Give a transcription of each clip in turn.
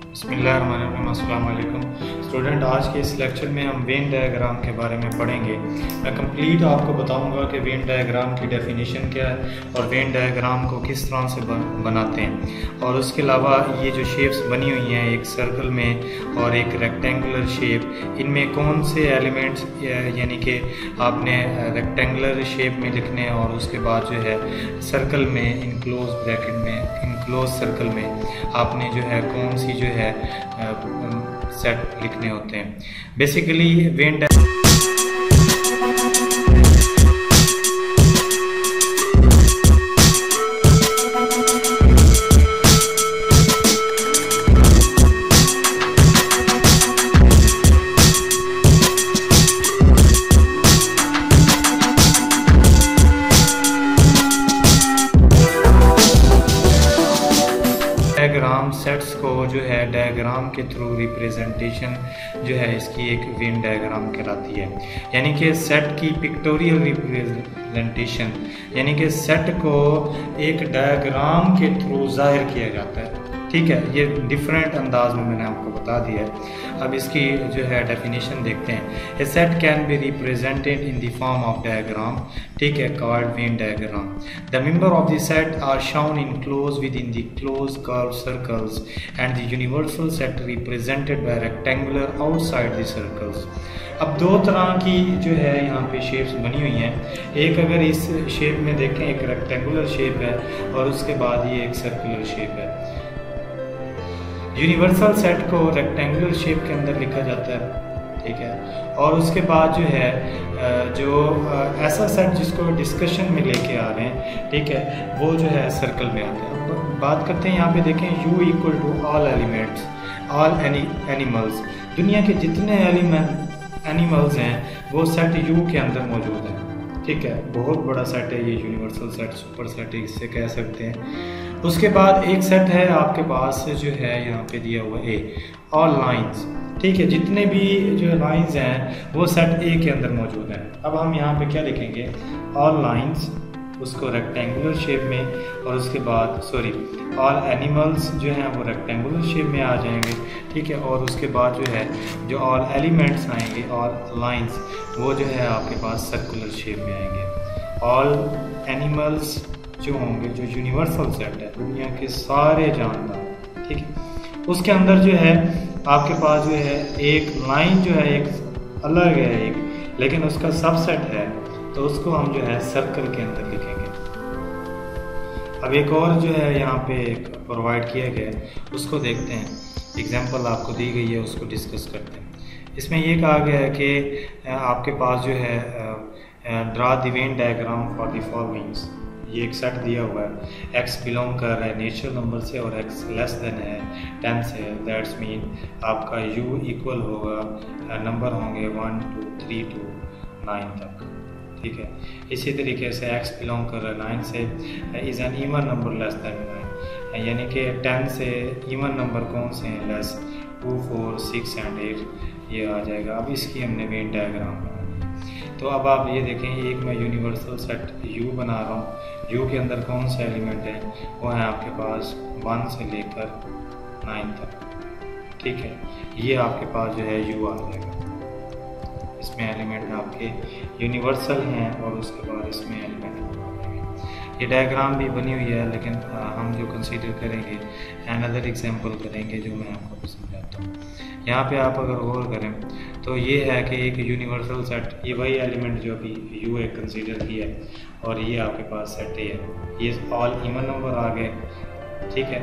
बिस्मिल्लाहिर्रहमानिर्रहीम। अस्सलाम वालेकुम स्टूडेंट, आज के इस लेक्चर में हम वेन डायग्राम के बारे में पढ़ेंगे। मैं कंप्लीट आपको बताऊंगा कि वेन डायग्राम की डेफिनेशन क्या है और वेन डायग्राम को किस तरह से बनाते हैं, और उसके अलावा ये जो शेप्स बनी हुई हैं एक सर्कल में और एक रेक्टेंगुलर शेप, इनमें कौन से एलिमेंट्स यानी कि आपने रेक्टेंगुलर शेप में लिखने हैं और उसके बाद जो है सर्कल में इनक्लोज ब्रैकेट में इनक्लोज सर्कल में आपने जो है कौन सी जो है सेट लिखने होते हैं। बेसिकली वेन डायग्राम सेट्स को जो है डायग्राम के थ्रू रिप्रेजेंटेशन जो है इसकी एक वेन डायग्राम कहलाती है। यानी कि सेट की पिक्टोरियल रिप्रेजेंटेशन, यानी कि सेट को एक डायग्राम के थ्रू जाहिर किया जाता है। ठीक है, ये डिफरेंट अंदाज में मैंने आपको बता दिया है। अब इसकी जो है डेफिनेशन देखते हैं। A set can be represented in the form of diagram, ठीक है, called Venn diagram. The member of the set are shown enclosed within the closed curve circles and the universal set represented by rectangular outside the circles. अब दो तरह की जो है यहाँ पे शेप्स बनी हुई हैं। एक अगर इस शेप में देखें, एक रेक्टेंगुलर शेप है और उसके बाद ये एक सर्कुलर शेप है। यूनिवर्सल सेट को रेक्टेंगुलर शेप के अंदर लिखा जाता है, ठीक है, और उसके बाद जो है ऐसा सेट जिसको डिस्कशन में लेके आ रहे हैं, ठीक है, वो जो है सर्कल में आता है। बात करते हैं यहाँ पे देखें, U equal to all elements all animals. दुनिया के जितने एनिमल्स हैं वो सेट U के अंदर मौजूद है। ठीक है, बहुत बड़ा सेट है ये, यूनिवर्सल सेट, सुपर सेट इससे कह सकते हैं। उसके बाद एक सेट है आपके पास जो है यहाँ पे दिया हुआ A, ऑल लाइंस। ठीक है, जितने भी जो लाइंस हैं वो सेट A के अंदर मौजूद हैं। अब हम यहाँ पे क्या लिखेंगे, ऑल लाइंस, उसको रेक्टेंगुलर शेप में, और उसके बाद ऑल एनिमल्स जो हैं वो रेक्टेंगुलर शेप में आ जाएंगे। ठीक है, और उसके बाद जो है जो ऑल एलिमेंट्स आएंगे, ऑल लाइंस, वो जो है आपके पास सर्कुलर शेप में आएंगे। ऑल एनिमल्स जो होंगे, जो यूनिवर्सल सेट है, दुनिया के सारे जानदार, ठीक है, उसके अंदर जो है आपके पास जो है एक लाइन जो है एक अलग है एक, लेकिन उसका सबसेट है, तो उसको हम जो है सर्कल के अंदर लिखेंगे। अब एक और जो है यहाँ पे प्रोवाइड किया गया है, उसको देखते हैं। एग्जाम्पल आपको दी गई है, उसको डिस्कस करते हैं। इसमें ये कहा गया है कि आपके पास जो है draw the Venn diagram for the followings. ये एक सेट दिया हुआ है, x बिलोंग कर रहा है नेचुरल नंबर से और x लेस देन है 10 से। दैट्स मीन आपका u इक्वल होगा, नंबर होंगे 1 2 3 to 9 तक। ठीक है, इसी तरीके से x बिलोंग कर रहा है 9 से, is an even number less than 9, यानी कि 10 से इवन नंबर कौन से हैं, लेस, 2 4 6 and 8 ये आ जाएगा। अब इसकी हमने वेन डायग्राम बनानी है। तो अब आप ये देखें, एक मैं यूनिवर्सल सेट U बना रहा हूँ। U के अंदर कौन से एलिमेंट हैं, वो हैं आपके पास 1 से लेकर 9 तक। ठीक है, ये आपके पास जो है U आ जाएगा। इसमें एलिमेंट आपके यूनिवर्सल हैं और उसके बाद इसमें एलिमेंट आ जाएंगे। ये डायग्राम भी बनी हुई है, लेकिन हम जो कंसीडर करेंगे, अनदर एग्जांपल करेंगे जो मैं आपको समझाता हूँ। यहाँ पे आप अगर गौर करें तो ये है कि एक यूनिवर्सल सेट, ये वही एलिमेंट जो अभी U है कंसीडर किया है, और ये आपके पास सेट A है। ये ऑल इवन नंबर आ गए, ठीक है।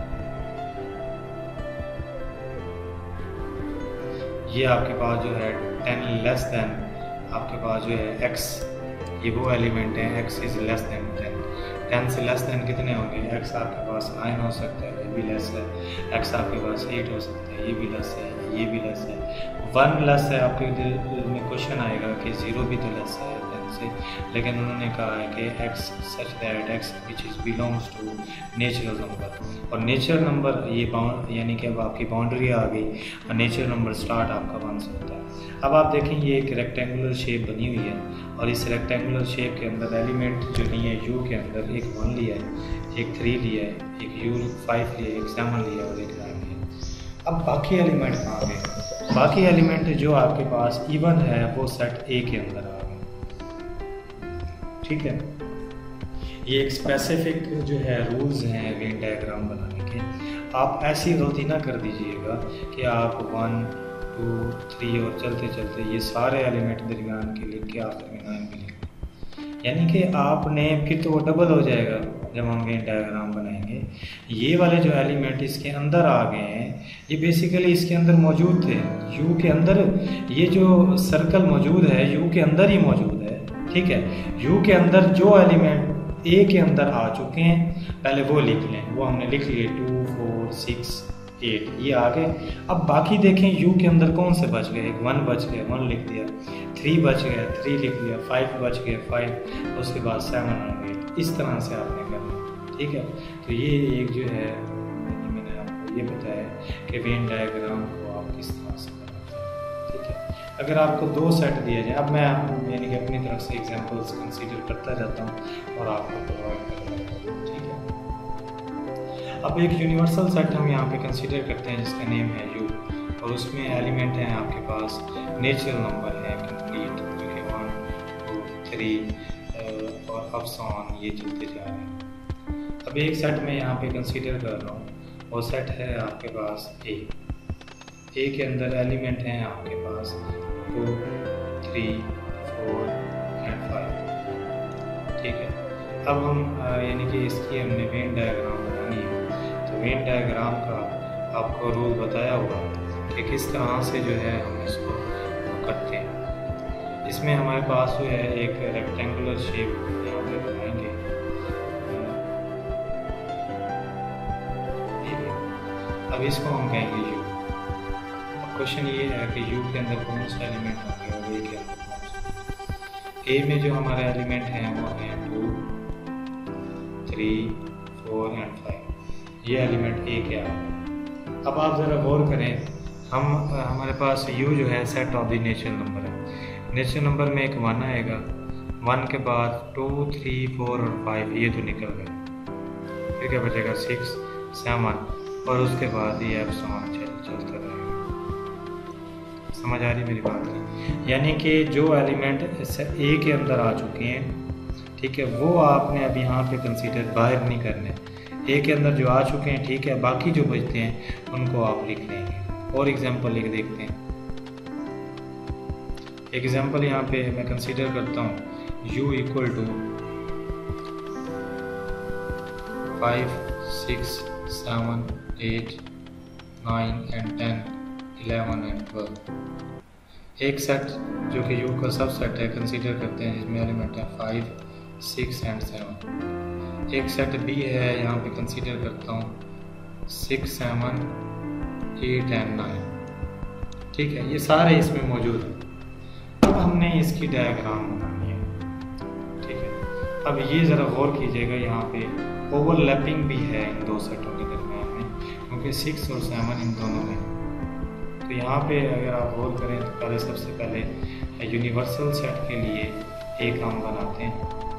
ये आपके पास जो है 10 लेस देन, आपके पास जो है x, ये वो एलिमेंट है, x इज लेस देन 10। 10 से लेस देन कितने होंगे, x आपके पास 9 हो सकता है, ये भी लेस है, x आपके पास 8 हो सकता है, ये भी लेस है, ये भी लेस है, 1 लेस है। आपके दिल में क्वेश्चन आएगा कि 0 भी तो लेस है 10 से, लेकिन उन्होंने कहा है कि x such that x which is belongs to natural number, और नेचुरल नंबर ये यानी कि अब आपकी बाउंड्री आ गई और नेचुरल नंबर स्टार्ट आपका 1 से होता है। अब आप देखें, ये एक रेक्टेंगुलर शेप बनी हुई है, और इस रेक्टेंगुलर शेप के अंदर एलिमेंट जो नहीं है U के अंदर, एक 1 लिया है, एक 3 लिया है, एक U 5 लिया है, एक 7 लिया है और एक 9 लिया है। अब बाकी एलिमेंट कहाँ गए? बाकी एलिमेंट जो आपके पास इवन है वो सेट ए के अंदर आ गए। ठीक है, ये एक स्पेसिफिक जो है रूल्स हैं वेन डायग्राम बनाने के। आप ऐसी गलती ना कर दीजिएगा कि आप 1 2 3 और चलते चलते ये सारे एलिमेंट दरमियान के लिख के आखिर में 9 भी लिख, यानी कि आपने फिर तो वो डबल हो जाएगा जब हम वेन डायग्राम बनाएंगे। ये वाले जो एलिमेंट इसके अंदर आ गए हैं, ये बेसिकली इसके अंदर मौजूद थे यू के अंदर। ये जो सर्कल मौजूद है यू के अंदर ही मौजूद है। ठीक है, यू के अंदर जो एलिमेंट ए के अंदर आ चुके हैं पहले वो लिख लें। वो हमने लिख लिए 2 4 6 8 ये आ गए। अब बाकी देखें यू के अंदर कौन से बच गए? 1 बच गया, 1 लिख दिया। 3 बच गया, 3 लिख दिया। 5 बच गया, 5। उसके बाद 7 और 8। इस तरह से आपने करना। ठीक है, तो ये एक जो है मैंने आपको ये बताया कि वेन डायग्राम को आप किस तरह से बनाते हैं। ठीक है, अगर आपको 2 सेट दिया जाए, अब मैं यानी कि अपनी तरफ से एग्जांपल्स कंसीडर करता जाता हूँ और आपको प्रोवाइड करता हूँ। ठीक है, अब एक यूनिवर्सल सेट हम यहाँ पे कंसीडर करते हैं जिसका नेम है यू, और उसमें एलिमेंट हैं आपके पास नेचुरल नंबर है कंप्लीट, जो कि 1 2 3 और अप सो ऑन ये चलते जा रहे हैं। अब एक सेट मैं यहाँ पे कंसीडर कर रहा हूँ, वो सेट है आपके पास ए के अंदर एलिमेंट हैं आपके पास 2 3 4 एंड 5। ठीक है, अब हम यानी कि इसकी हमने वेन डायग्राम बनानी है, तो वेन डायग्राम का आपको रूल बताया हुआ कि किस तरह से जो है हम इसको करते हैं। इसमें हमारे पास जो है एक रेक्टेंगुलर शेप यहाँ पे बनाएंगे। अब इसको हम कहेंगे यू। क्वेश्चन ये है कि यू के अंदर कौन सा एलिमेंट होंगे और ए के अंदर कौन सा। ए में जो हमारे एलिमेंट हैं वो हैं 2 3 4 एंड 5। ये एलिमेंट ए के आ गए। अब आप ज़रा गौर करें, हमारे पास यू जो है set of the natural number है। नेचुरल नंबर में एक 1 आएगा, 1 के बाद 2 3 4 और 5 ये तो निकल गए। फिर क्या बचेगा 6 7 और उसके बाद ये एप्सिलॉन चलता रहेगा। समझ आ रही मेरी बात की? यानी कि जो एलिमेंट ए के अंदर आ चुके हैं, ठीक है, वो आपने अब यहाँ पे कंसीडर बाहर नहीं करने। ए के अंदर जो आ चुके हैं, ठीक है, बाकी जो बचते हैं उनको आप लिख लेंगे। और एग्जांपल लिख देखते हैं। एग्जांपल यहाँ पे मैं कंसीडर करता हूँ u equal to 5 6 7 8 9 and 10 11 and 12। एक सेट जो कि यू का सब सेट है कंसीडर करते हैं, जिसमें एलिमेंट है 5 6 एंड 7। एक सेट बी है, यहाँ पे कंसीडर करता हूँ 6 7 8 एंड 9। ठीक है, ये सारे इसमें मौजूद हैं। अब हमने इसकी डायग्राम बनानी है। ठीक है, अब ये ज़रा गौर कीजिएगा, यहाँ पे ओवरलैपिंग भी है इन 2 सेटों के दरमियान में, क्योंकि 6 और 7 इन दोनों में। तो यहाँ पे अगर आप गौर करें तो पहले सबसे पहले यूनिवर्सल सेट के लिए एक हम बनाते हैं।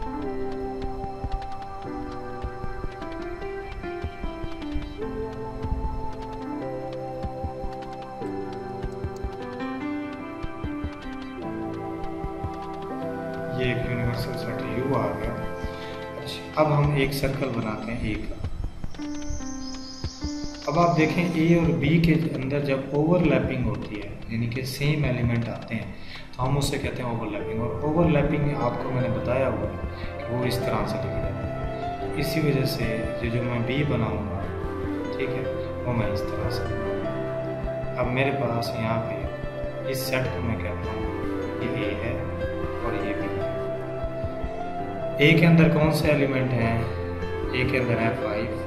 ये एक यूनिवर्सल सेट यू आ गया। अच्छा, अब हम एक सर्कल बनाते हैं ए का। अब आप देखें ए और बी के अंदर जब ओवरलैपिंग होती है, यानी कि सेम एलिमेंट आते हैं, तो हम उससे कहते हैं ओवरलैपिंग। और ओवरलैपिंग आपको मैंने बताया हुआ है कि वो इस तरह से लिखा जाता है। तो इसी वजह से जो मैं बी बनाऊंगा, ठीक है, वो मैं इस तरह से। अब मेरे पास यहाँ पे इस सेट को मैं कहता हूँ ये ए है और ये बी है। ए के अंदर कौन से एलिमेंट हैं? ए के अंदर है 5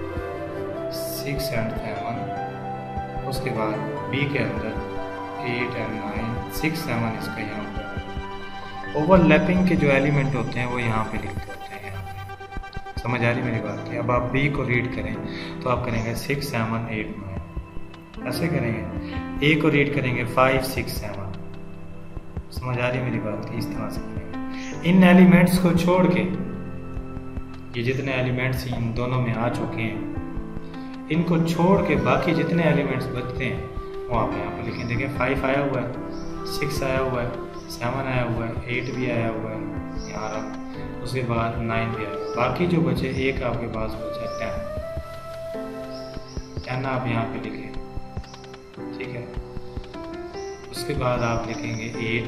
6 एंड 7। उसके बाद बी के अंदर 8 एंड 9 6 7 इसका यहाँ पर। ओवरलैपिंग के जो एलिमेंट होते हैं वो यहाँ पे लिखते होते हैं यहाँ पे। समझ आ रही मेरी बात की? अब आप बी को रीड करें तो आप करेंगे 6 7 8 9, ऐसे करेंगे। ए को रीड करेंगे 5 6 7। समझ आ रही मेरी बात की? इस तरह से करेंगे। इन एलिमेंट्स को छोड़ के, ये जितने एलिमेंट्स इन दोनों में आ चुके हैं, इनको छोड़ के बाकी जितने एलिमेंट्स बचते हैं वो आप यहाँ पर लिखें। देखिए 5 आया हुआ है, 6 आया हुआ है, 7 आया हुआ है, 8 भी आया हुआ है यहाँ रहा, उसके बाद 9 भी आया हुआ है। बाकी जो बचे एक आपके पास बचा 10 आप यहाँ पे लिखें, ठीक है। उसके बाद आप लिखेंगे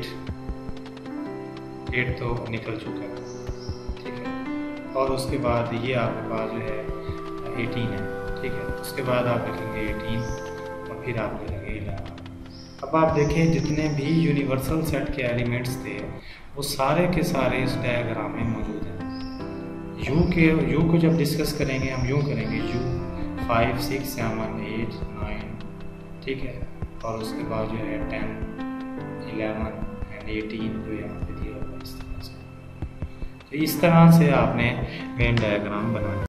8 तो निकल चुका है, ठीक है। और उसके बाद ये आपके पास जो है 18 है, ठीक है। उसके बाद आप लिखेंगे 18 और फिर आप लिखेंगे 11। अब आप देखें जितने भी यूनिवर्सल सेट के एलिमेंट्स थे वो सारे के सारे इस डायग्राम में मौजूद हैं। यू को जब डिस्कस करेंगे हम यूँ करेंगे U 5 6 7 8 9, ठीक है। और उसके बाद जो है 10 11 एंड 18 जो यहाँ पे दिया हुआ इस तरह से। तो इस तरह से आपने वेन डायग्राम बनाना।